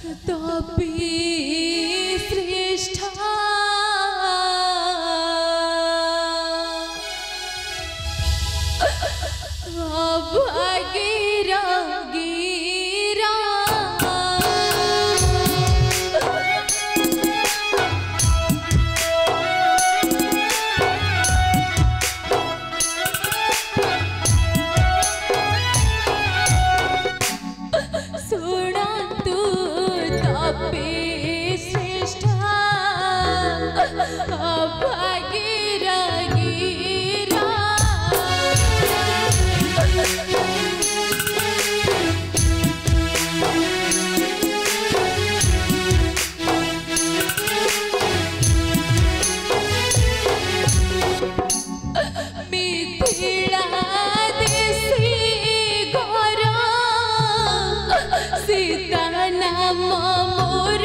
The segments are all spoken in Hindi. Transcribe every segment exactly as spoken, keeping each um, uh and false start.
तपी श्रेष्ठ अभागीरा गिरा सुना तू तपी श्रेष्ठ अभागीरा गिरा मिथिला देशी घर सीता नाम मोर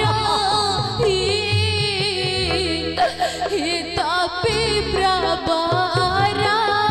हे तपी प्रवरा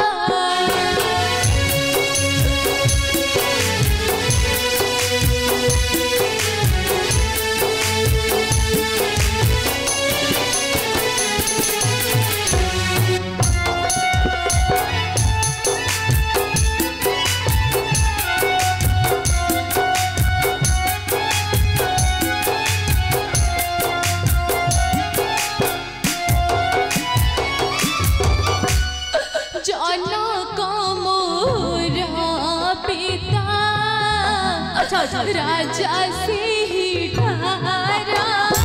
जनक मोर पिता राजा सिंहारा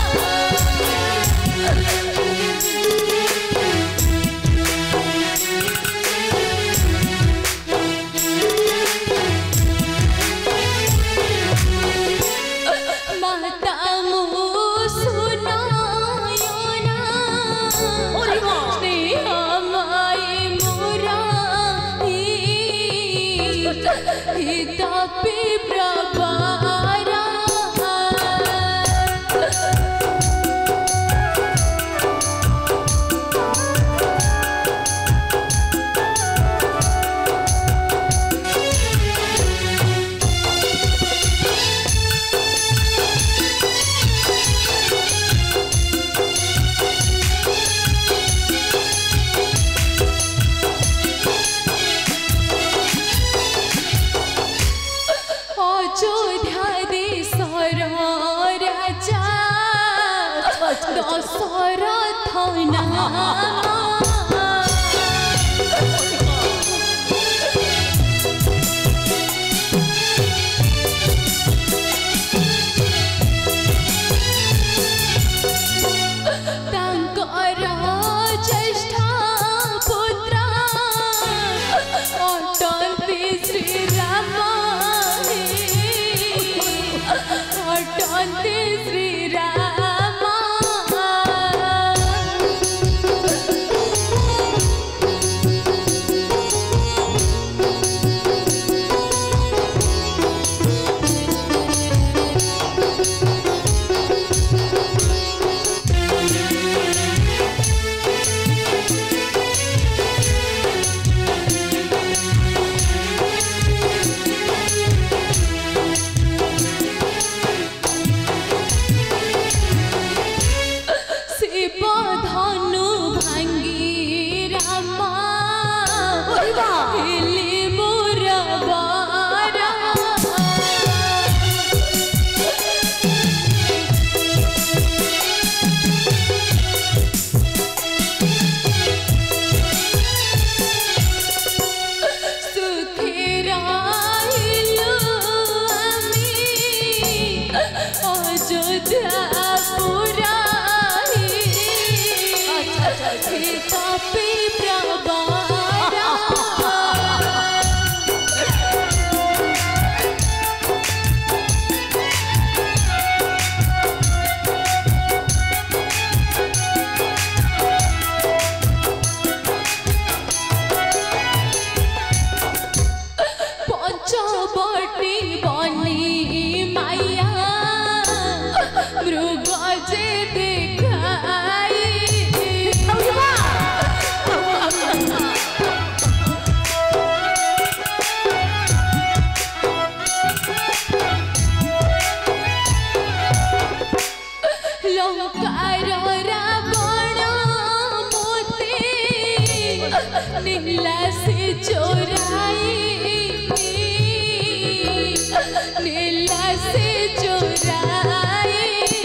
माता मुसुनयना स्नेह हे तपी प्रवरा अयोध्या देशर राजा दशरथ नाम तांकर ज्येष्ठ पुत्र अटन्ति श्री राम अटन्ति श्री राम धनु भांगी रामा हेली मोर बारा सुखे रहिलु आमी अयोध्या पुरा हे तपी प्रवरा पंचवटी बनी माया मृग जे देखाई नीला से चोराई नीला से चोराई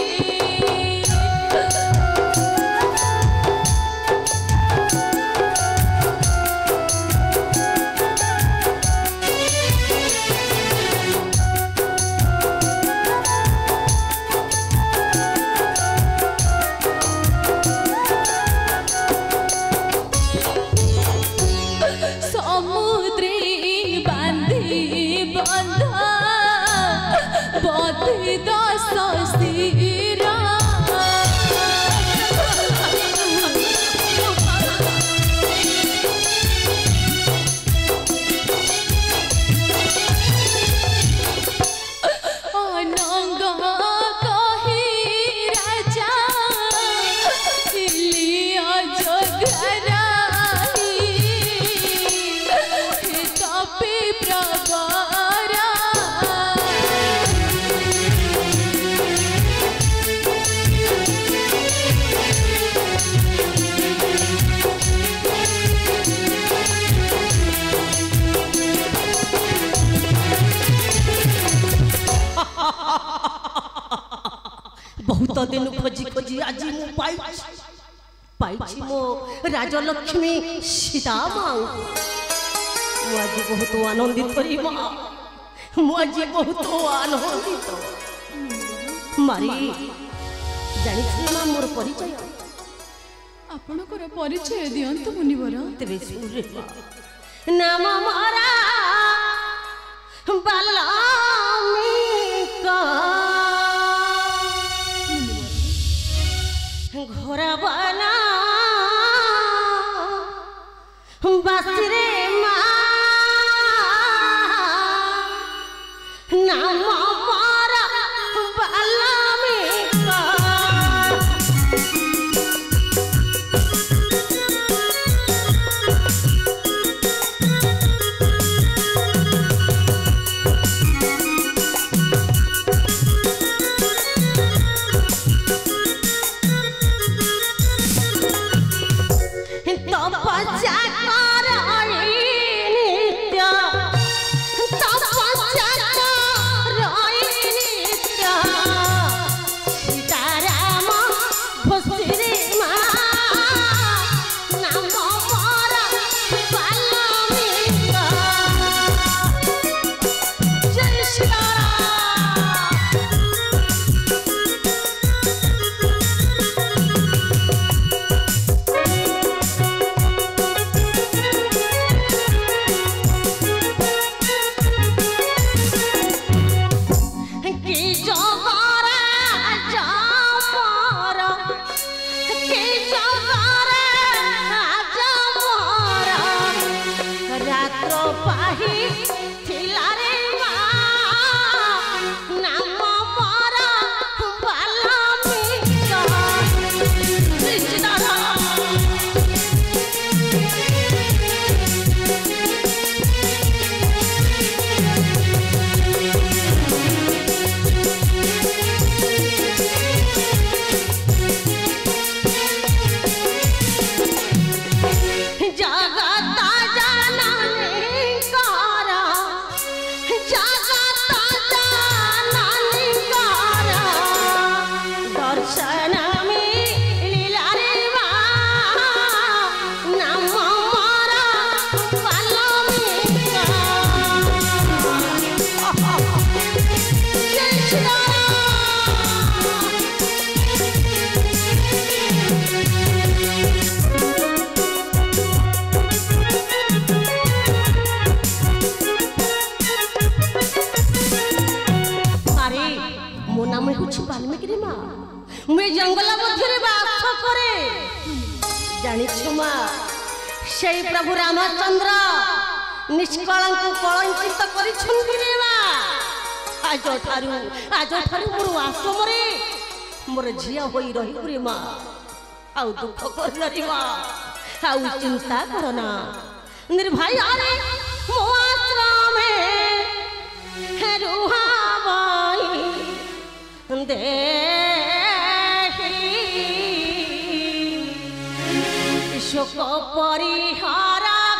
बहुत दिन खोजी खोजी आज मु पाई पाई मो राजलक्ष्मी सीता माँ मु आज बहुत आनंदित करी माँ मु आज बहुत आनंदित मारी जानी माँ मोर परिचय आपणकर परिचय दियंतु मुनिवर तेरे सुरे नाम मारा बालामिका घर बना बासरे नाम मारा बालामिका जंगल मध्य बास करे जानी छुमा से प्रभु रामचंद्र निष्कलंक कलंकित करिछुंदिरेवा आज ठारू आज ठारू मोर आश्रम रे मोर झिया होई रही रे मां आउ दुख कर रे मां आउ चिंता करना निर्भय रे मो आश्रम है रुहाबाई दे शोक परिहारा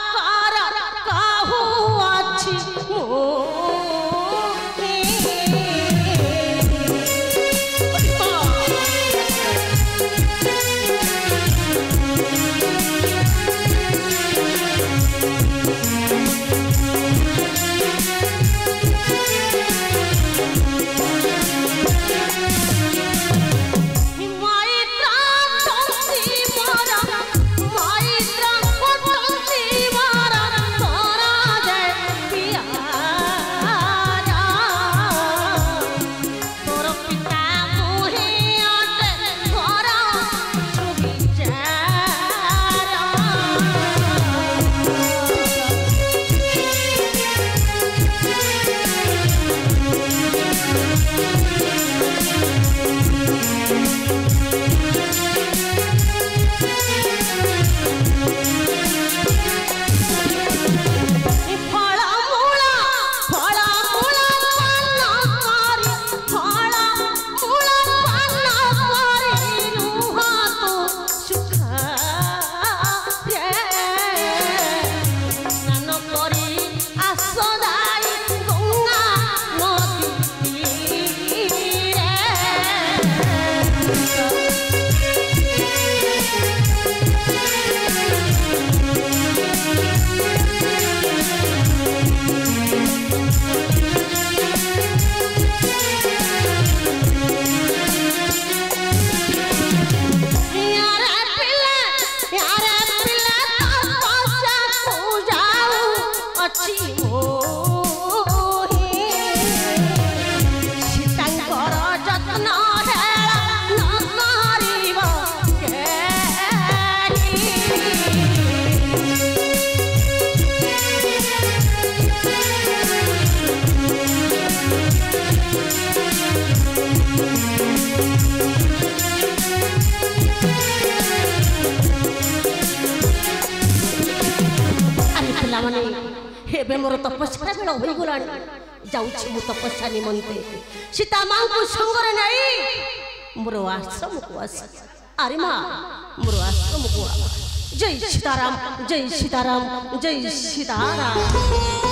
ପିଲାମାନେ ଏବେ ମୋର ତପସ୍ୟା ବେଳ ହୋଇଗଲାଣି ଯାଉଛି ମୁଁ ତପସ୍ୟା ନିମନ୍ତେ ସୀତା ମାଙ୍କୁ ସଙ୍ଗରେ ନେଇ ମୋର ଆଶ୍ରମକୁ ଆସ ଆରେ ମା ମୋର ଆଶ୍ରମକୁ ଜୟ ସୀତାରାମ ଜୟ ସୀତାରାମ ଜୟ ସୀତାରାମ।